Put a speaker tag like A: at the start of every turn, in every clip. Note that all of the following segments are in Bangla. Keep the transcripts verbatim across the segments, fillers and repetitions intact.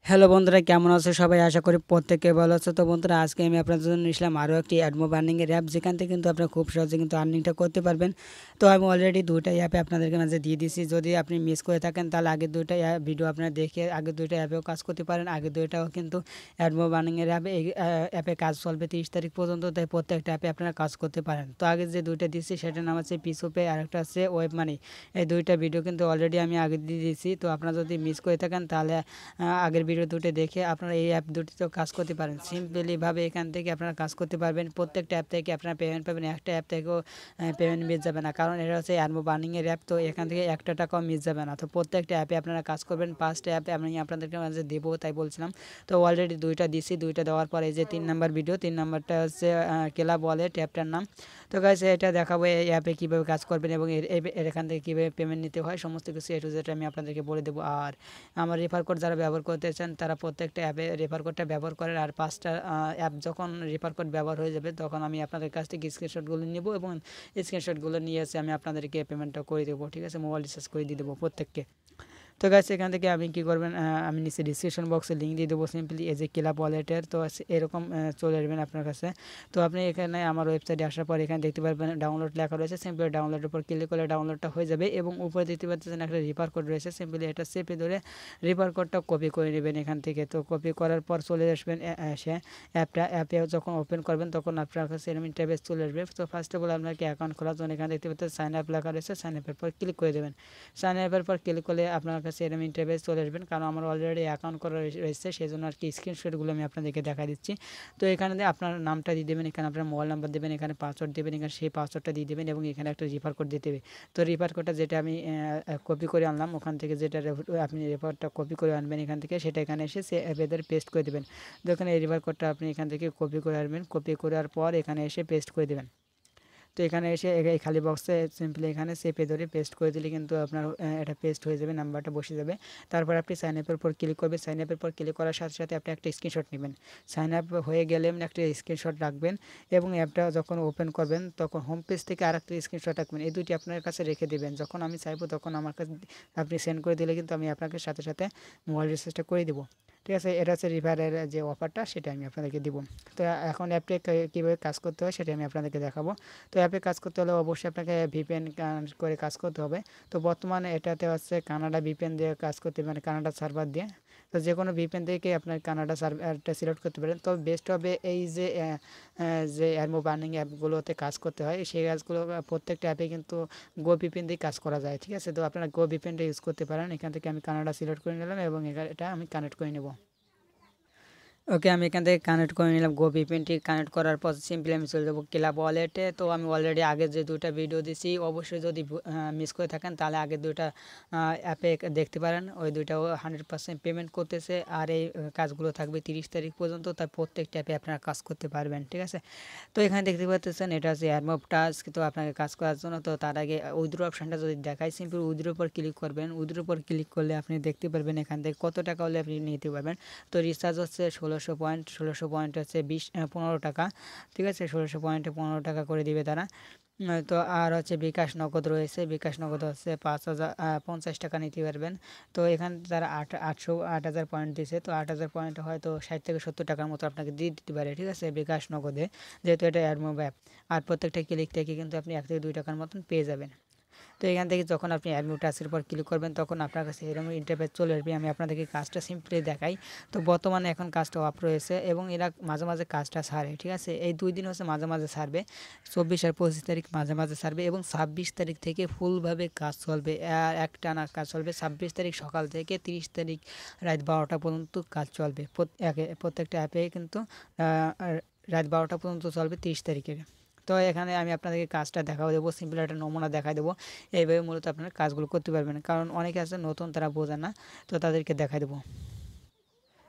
A: হ্যালো বন্ধুরা, কেমন আছো সবাই? আশা করি প্রত্যেকে ভালো আছো। তো বন্ধুরা, আজকে আমি আপনাদের জন্য নিয়েছিলাম আরও একটি অ্যাডমোব আর্নিংয়ের অ্যাপ, যেখান থেকে কিন্তু আপনারা খুব সহজে কিন্তু আর্নিংটা করতে পারবেন। তো আমি অলরেডি দুইটা অ্যাপে আপনাদেরকে মাঝে দিয়ে দিয়েছি। যদি আপনি মিস করে থাকেন তাহলে আগের দুইটা ভিডিও আপনারা দেখে আগের দুইটা অ্যাপেও কাজ করতে পারেন। আগের দুইটাও কিন্তু অ্যাডমোব আর্নিংয়ের অ্যাপে এই অ্যাপে কাজ চলবে তিরিশ তারিখ পর্যন্ত, তাই প্রত্যেকটা অ্যাপে আপনারা কাজ করতে পারেন। তো আগে যে দুইটা দিচ্ছি সেটার নাম হচ্ছে পিসোপে আর একটা হচ্ছে ওয়েব মানি। এই দুইটা ভিডিও কিন্তু অলরেডি আমি আগে দিয়ে দিয়েছি। তো আপনারা যদি মিস করে থাকেন তাহলে আগের ভিডিও দুটো দেখে আপনারা এই অ্যাপ দুটিতেও কাজ করতে পারেন। সিম্পলিভাবে এখান থেকে আপনারা কাজ করতে পারবেন। প্রত্যেকটা অ্যাপ থেকে আপনারা পেমেন্ট পাবেন, একটা অ্যাপ থেকেও পেমেন্ট মিস যাবে না, কারণ এটা হচ্ছে অ্যাডমোব আর্নিংয়ের অ্যাপ। তো এখান থেকে একটা টাকাও মিস যাবে না। তো প্রত্যেকটা অ্যাপে আপনারা কাজ করবেন। পাঁচটা অ্যাপে আমি আপনাদেরকে মাঝে দেবো তাই বলছিলাম। তো অলরেডি দুইটা দিছি, দুইটা দেওয়ার পরে এই যে তিন নাম্বার ভিডিও, তিন নাম্বারটা হচ্ছে ক্লাব ওয়ালেট অ্যাপটার নাম। তো গাইস, এটা দেখাবো এই অ্যাপে কীভাবে কাজ করবেন এবং এর এখান থেকে কীভাবে পেমেন্ট নিতে হয়, সমস্ত কিছু এ টু জেড আমি আপনাদেরকে বলে দেবো। আর আমার রেফার কোড যারা ব্যবহার করতে চান তারা প্রত্যেকটা অ্যাপে রেফার কোডটা ব্যবহার করেন। আর পাঁচটা অ্যাপ যখন রেফার কোড ব্যবহার হয়ে যাবে তখন আমি আপনাদের কাছ থেকে স্ক্রিনশটগুলো নেব এবং স্ক্রিনশটগুলো নিয়ে এসে আমি আপনাদেরকে পেমেন্টটা করে দেবো। ঠিক আছে, মোবাইল রিচার্জ করে দিয়ে দেবো প্রত্যেককে। তো গাইস, এখান থেকে আমি কী করবেন, আমি নিচে ডিসক্রিপশন বক্সে লিঙ্ক দিয়ে দেবো, সিম্পলি এই যে ক্লাব ওয়ালেটের। তো এরকম চলে আসবেন আপনার কাছে। তো আপনি এখানে আমার ওয়েবসাইটে আসার পর এখানে দেখতে পারবেন ডাউনলোড লেখা রয়েছে, সিম্পলি ডাউনলোডের উপর ক্লিক করলে ডাউনলোডটা হয়ে যাবে এবং উপরে দেখতে পাচ্ছেন একটা রিফার কোড রয়েছে, সিম্পলি এটা চেপে ধরে রিফার কোডটা কপি করে নেবেন এখান থেকে। তো কপি করার পর চলে আসবেন সে অ্যাপটা, অ্যাপে যখন ওপেন করবেন তখন আপনার কাছে এরকম ইন্টারফেস চলে আসবে। তো ফার্স্ট অফ অল আপনাকে অ্যাকাউন্ট খোলার জন্য এখানে দেখতে পাচ্ছেন সাইন আপ লেখা রয়েছে, সাইন আপের পর ক্লিক করে দেবেন। সাইন আপের পর ক্লিক করলে আপনার কাছে এরকম ইন্টারফেস চলে আসবেন, কারণ আমার অলরেডি অ্যাকাউন্ট করা রয়েছে সেই জন্য আর কি স্ক্রিনশটগুলো আমি আপনাদেরকে দেখা দিচ্ছি। তো এখানে আপনার নামটা দিয়ে দেবেন, এখানে আপনার মোবাইল নাম্বার দেবেন, এখানে পাসওয়ার্ড দেবেন, এখানে সেই পাসওয়ার্ডটা দিয়ে দেবেন এবং এখানে একটা রিফার কোড দিতে হবে। তো রিফার কোডটা যেটা আমি কপি করে আনলাম ওখান থেকে, যেটা আপনি রিফারটা কপি করে আনবেন এখান থেকে, সেটা এখানে এসে সে অ্যাপেদের পেস্ট করে দেবেন। তো এখানে এই রিফার কোডটা আপনি এখান থেকে কপি করে আনবেন, কপি করার পর এখানে এসে পেস্ট করে দেবেন। তো এখানে এসে এই খালি বক্সে সিম্পলি এখানে চেপে ধরে পেস্ট করে দিলে কিন্তু আপনার এটা পেস্ট হয়ে যাবে, নাম্বারটা বসে যাবে। তারপর আপনি সাইন আপের পর ক্লিক করবেন, সাইন আপের পর ক্লিক করার সাথে সাথে আপনি একটা স্ক্রিনশট নেবেন। সাইন আপ হয়ে গেলে একটা স্ক্রিনশট রাখবেন এবং অ্যাপটা যখন ওপেন করবেন তখন হোম পেজ থেকে আর একটা স্ক্রিনশট রাখবেন। এই দুইটি আপনার কাছে রেখে দেবেন, যখন আমি চাইবো তখন আমার কাছে আপনি সেন্ড করে দিলে কিন্তু আমি আপনাকে সাথে সাথে মোবাইল রিচার্জটা করে দেবো। ঠিক আছে, এটা হচ্ছে রিফারের যে অফারটা সেটা আমি আপনাদেরকে দিব। তো এখন অ্যাপে কীভাবে কাজ করতে হয় সেটা আমি আপনাদেরকে দেখাবো। তো অ্যাপে কাজ করতে হলে অবশ্যই আপনাকে ভিপিএন করে কাজ করতে হবে। তো বর্তমানে এটাতে হচ্ছে কানাডা ভিপিএন দিয়ে কাজ করতে, মানে কানাডা সার্ভার দিয়ে। তো যে কোনো ভিপিএন থেকে আপনার কানাডা সার্ভারটা সিলেক্ট করতে পারেন। তবে বেস্ট হবে এই যে যে অ্যাডমোব আর্নিং অ্যাপগুলোতে কাজ করতে হয় সেই কাজগুলো প্রত্যেকটা অ্যাপে কিন্তু গো ভিপিএন দিয়ে কাজ করা যায়। ঠিক আছে, তো আপনারা গো ভিপিএনটা ইউজ করতে পারেন। এখান থেকে আমি কানাডা সিলেক্ট করে নিলাম এবং এটা আমি কানেক্ট করে নেব। ওকে, আমি এখান থেকে কানেক্ট করে নিলাম। গো ভিপিএনটি কানেক্ট করার পর সিম্পলি আমি চলে যাবো ক্লাব ওয়ালেটে। তো আমি অলরেডি আগে যে দুইটা ভিডিও দিছি, অবশ্যই যদি মিস করে থাকেন তাহলে আগে দুইটা অ্যাপে দেখতে পারেন, ওই দুইটাও হান্ড্রেড পার্সেন্ট পেমেন্ট করতেছে। আর এই কাজগুলো থাকবে তিরিশ তারিখ পর্যন্ত, তাই প্রত্যেকটা অ্যাপে আপনারা কাজ করতে পারবেন। ঠিক আছে, তো এখানে দেখতে পাচ্ছেন এটা হচ্ছে অ্যাডমোব টাস্ক। তো আপনাকে কাজ করার জন্য, তো তার আগে উইথড্র অপশানটা যদি দেখায়, সিম্পল উইথড্র উপর ক্লিক করবেন। উইথড্র উপর ক্লিক করলে আপনি দেখতে পারবেন এখান থেকে কত টাকা হলে আপনি নিতে পারবেন। তো রিচার্জ হচ্ছে ষোলোশো পয়েন্ট, ষোলোশো পয়েন্ট হচ্ছে বিশ পনেরো টাকা। ঠিক আছে, ষোলোশো পয়েন্টে পনেরো টাকা করে দিবে তারা। তো আর হচ্ছে বিকাশ নগদ রয়েছে, বিকাশ নগদ হচ্ছে পাঁচ হাজার পঞ্চাশ টাকা নিতে পারবেন। তো এখানে তারা আট আটশো আট হাজার পয়েন্ট দিয়েছে। তো আট হাজার পয়েন্ট হয়তো ষাট থেকে সত্তর টাকার মতো আপনাকে দিয়ে দিতে পারে। ঠিক আছে, বিকাশ নগদে, যেহেতু এটা অ্যাডমোব অ্যাপ। আর প্রত্যেকটা ক্লিক থেকে কিন্তু আপনি এক থেকে দুই টাকার মতন পেয়ে যাবেন। তো এখান থেকে যখন আপনি অ্যাডমোব টাস্কের উপর ক্লিক করবেন তখন আপনার কাছে এরকম ইন্টারফেস চলে আসবে। আমি আপনাদেরকে কাজটা সিম্পলি দেখাই। তো বর্তমানে এখন কাজটা অফ রয়েছে এবং এরা মাঝে মাঝে কাজটা ছাড়ে। ঠিক আছে, এই দুই দিন হচ্ছে মাঝে মাঝে ছাড়বে, চব্বিশ আর পঁচিশ তারিখ মাঝে মাঝে ছাড়বে এবং ছাব্বিশ তারিখ থেকে ফুলভাবে কাজ চলবে, এক টানা কাজ চলবে। ছাব্বিশ তারিখ সকাল থেকে তিরিশ তারিখ রাত বারোটা পর্যন্ত কাজ চলবে। প্রত্যেকটা অ্যাপে কিন্তু রাত বারোটা পর্যন্ত চলবে তিরিশ তারিখের। তো এখানে আমি আপনাদেরকে কাজটা দেখাও দেবো, সিম্পল একটা নমুনা দেখাই দেবো। এইভাবে মূলত আপনারা কাজগুলো করতে পারবেন, কারণ অনেকে আছে নতুন, তারা বোঝে না, তো তাদেরকে দেখাই দেবো।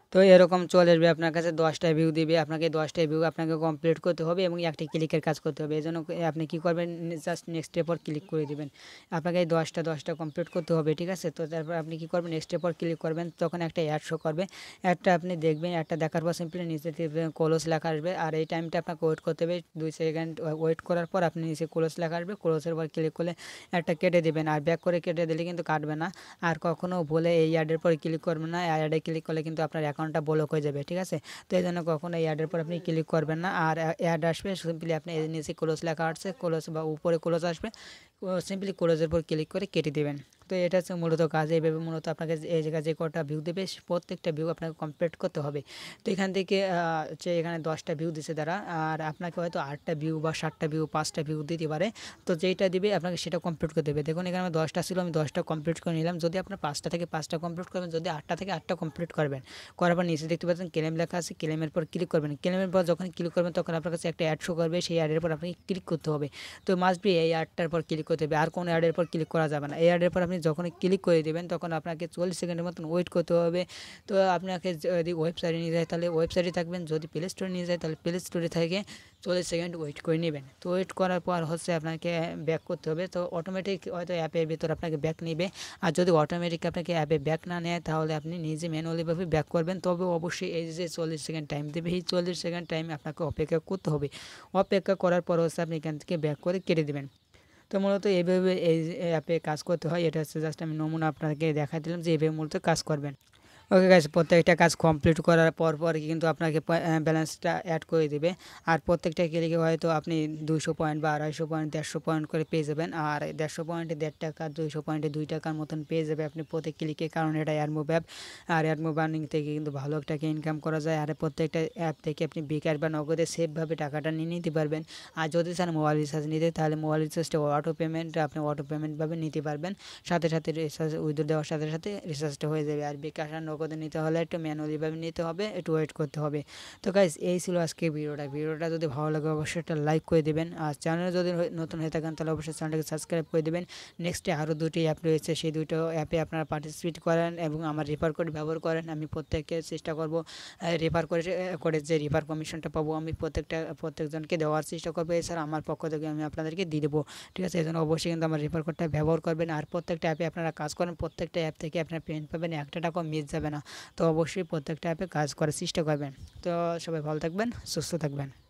A: তো এরকম চলে আসবে আপনার কাছে দশটা ভিউ দিবে, আপনাকে দশটা ভিউ আপনাকে কমপ্লিট করতে হবে এবং একটি ক্লিকের কাজ করতে হবে। এই জন্য আপনি কী করবেন, জাস্ট নেক্সটের পর ক্লিক করে দেবেন। আপনাকে এই দশটা দশটা কমপ্লিট করতে হবে, ঠিক আছে। তো তারপর আপনি কী করবেন, নেক্সটের পর ক্লিক করবেন, তখন একটা অ্যাড শো করবে। অ্যাডটা আপনি দেখবেন, অ্যাডটা দেখার পর সিম্পলি নিচে ক্লোজ লেখা আসবে, আর এই টাইমটা আপনাকে ওয়েট করতে হবে দুই সেকেন্ড। ওয়েট করার পর আপনি নিচে ক্লোজ লেখা আসবে, ক্লোজের পর ক্লিক করলে অ্যাডটা কেটে দেবেন। আর ব্যাক করে কেটে দিলে কিন্তু কাটবে না। আর কখনও ভুলে এই অ্যাডের পর ক্লিক করবেন না, অ্যাডে ক্লিক করলে কিন্তু আপনার অ্যাকাউন্টটা ব্লক হয়ে যাবে, ঠিক আছে। তো এই জন্য কখনো এই অ্যাডের পর আপনি ক্লিক করবেন না। আর অ্যাড আসবে, সিম্পলি আপনি এই নিচে ক্লোজ লেখা আসছে, ক্লোজ বা উপরে ক্লোজ আসবে, সিম্পলি ক্লোজের পর ক্লিক করে কেটে দেবেন। তো এটা হচ্ছে মূলত কাজ। এইভাবে মূলত আপনাকে এই জায়গায় যে কটা ভিউ দেবে প্রত্যেকটা ভিউ আপনাকে কমপ্লিট করতে হবে। তো এখান থেকে হচ্ছে এখানে দশটা ভিউ দিছে তারা, আর আপনাকে হয়তো আটটা ভিউ বা সাতটা ভিউ পাঁচটা ভিউ দিতে পারে। তো যেইটা দিবে আপনাকে সেটা কমপ্লিট করতে হবে। দেখুন এখানে আমার দশটা ছিল, আমি দশটা কমপ্লিট করে নিলাম। যদি আপনার পাঁচটা থেকে পাঁচটা কমপ্লিট করবেন, যদি আটটা থেকে আটটা কমপ্লিট করবেন, করার পর নিচে দেখতে পাচ্ছেন ক্লেম লেখা আছে, ক্লেমের পর ক্লিক করবেন। ক্লেমের পর যখন ক্লিক করবেন তখন আপনার কাছে একটা অ্যাড শো করবে, সেই অ্যাডের পর আপনাকে ক্লিক করতে হবে। তো মাস্ট বি এই অ্যাডটার পর ক্লিক করতে হবে, আর কোনো অ্যাডের পর ক্লিক করা যাবে না। এই অ্যাডের পর আপনি যখন ক্লিক করে দেবেন তখন আপনাকে চল্লিশ সেকেন্ডের মতন ওয়েট করতে হবে। তো আপনাকে যদি ওয়েবসাইটে নিয়ে যায় তাহলে ওয়েবসাইটে থাকবেন, যদি প্লে স্টোরে নিয়ে যায় তাহলে প্লে স্টোরে থেকে চল্লিশ সেকেন্ড ওয়েট করে নেবেন। তো ওয়েট করার পর হচ্ছে আপনাকে ব্যাক করতে হবে। তো অটোমেটিক হয়তো অ্যাপের ভিতর আপনাকে ব্যাক নেবে, আর যদি অটোমেটিক আপনাকে অ্যাপে ব্যাক না নেয় তাহলে আপনি নিজে ম্যানুয়ালিভাবে ব্যাক করবেন। তবে অবশ্যই এই যে চল্লিশ সেকেন্ড টাইম দেবে, এই চল্লিশ সেকেন্ড টাইম আপনাকে অপেক্ষা করতে হবে। অপেক্ষা করার পর হচ্ছে আপনি এখান থেকে ব্যাক করে কেটে দেবেন। তো মূলত এইভাবে এই অ্যাপে কাজ করতে হয়। এটা হচ্ছে জাস্ট আমি নমুনা আপনাকে দেখা দিলাম যে এইভাবে মূলত কাজ করবেন। ওকে গাইস, প্রত্যেকটা কাজ কমপ্লিট করার পর পর কিন্তু আপনাকে ব্যালেন্সটা অ্যাড করে দেবে। আর প্রত্যেকটা ক্লিকে হয়তো আপনি দুইশো পয়েন্ট বা আড়াইশো পয়েন্ট দেড়শো পয়েন্ট করে পেয়ে যাবেন। আর দেড়শো পয়েন্টে দেড় টাকা, দুইশো পয়েন্টে দুই টাকার মতন পেয়ে যাবে আপনি প্রত্যেক ক্লিকে, কারণ এটা অ্যাডমোব অ্যাপ। আর অ্যাডমোব আর্নিং থেকে কিন্তু ভালো টাকা ইনকাম করা যায়। আর প্রত্যেকটা অ্যাপ থেকে আপনি বিকাশ বা নগদে সেফভাবে টাকাটা নিয়ে নিতে পারবেন। আর যদি চান মোবাইল রিচার্জ নিতে, তাহলে মোবাইল রিচার্জটা অটো পেমেন্ট আপনি অটো পেমেন্টভাবে নিতে পারবেন। সাথে সাথে রিচার্জ উইথড্র দেওয়ার সাথে সাথে রিচার্জটা হয়ে যাবে। আর বিকাশ আর নগদে নিতে হলে একটু ম্যানুয়ালিভাবে নিতে হবে, একটু ওয়েট করতে হবে। তো গাইস, এই ছিল আজকে ভিডিওটা। ভিডিওটা যদি ভালো লাগে অবশ্যই একটা লাইক করে দেবেন। আর চ্যানেলে যদি নতুন হয়ে থাকেন তাহলে অবশ্যই চ্যানেলটাকে সাবস্ক্রাইব করে দেবেন। নেক্সটে আরও দুটি অ্যাপ রয়েছে, সেই দুটো অ্যাপে আপনারা পার্টিসিপেট করেন এবং আমার রেফার কোড ব্যবহার করেন। আমি প্রত্যেককে চেষ্টা করব রেফার করে করে যে রেফার কমিশনটা পাবো আমি প্রত্যেকটা প্রত্যেকজনকে দেওয়ার চেষ্টা করবো। এছাড়া আমার পক্ষ থেকে আমি আপনাদেরকে দিয়ে দেবো, ঠিক আছে। এই জন্য অবশ্যই কিন্তু আমার রেফার কোডটা ব্যবহার করবেন। আর প্রত্যেকটা অ্যাপে আপনারা কাজ করেন, প্রত্যেকটা অ্যাপ থেকে আপনার পেমেন্ট পাবেন, একটা টাকাও মিস যাবে না। তো অবশ্যই প্রত্যেকটা অ্যাপে কাজ করার চেষ্টা করবেন। তো সবাই ভালো থাকবেন, সুস্থ থাকবেন।